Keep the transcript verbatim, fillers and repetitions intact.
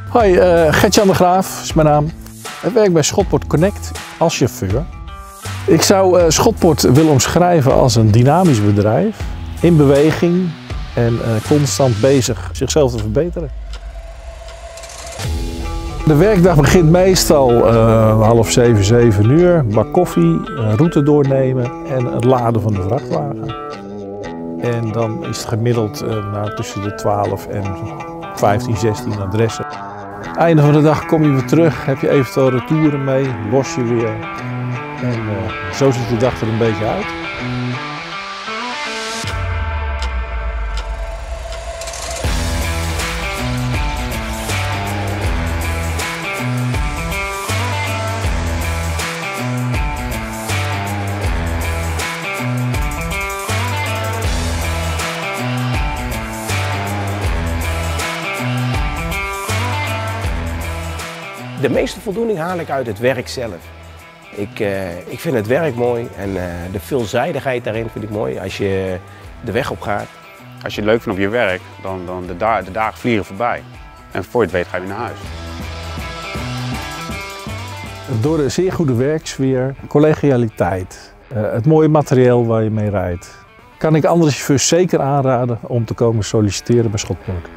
Hoi, uh, Gert-Jan de Graaf is mijn naam. Ik werk bij Schotport Connect als chauffeur. Ik zou uh, Schotport willen omschrijven als een dynamisch bedrijf, in beweging en uh, constant bezig zichzelf te verbeteren. De werkdag begint meestal uh, half zeven, zeven uur, bak koffie, uh, route doornemen en het laden van de vrachtwagen. En dan is het gemiddeld uh, nou, tussen de twaalf en vijftien, zestien adressen. Einde van de dag kom je weer terug, heb je eventueel retouren mee, los je weer. En uh, zo ziet de dag er een beetje uit. De meeste voldoening haal ik uit het werk zelf. Ik, uh, ik vind het werk mooi en uh, de veelzijdigheid daarin vind ik mooi als je de weg op gaat. Als je het leuk vindt op je werk, dan, dan de, da de dagen vliegen voorbij. En voor je het weet ga je weer naar huis. Door de zeer goede werksfeer, collegialiteit, uh, het mooie materieel waar je mee rijdt, kan ik andere chauffeurs zeker aanraden om te komen solliciteren bij Schotport.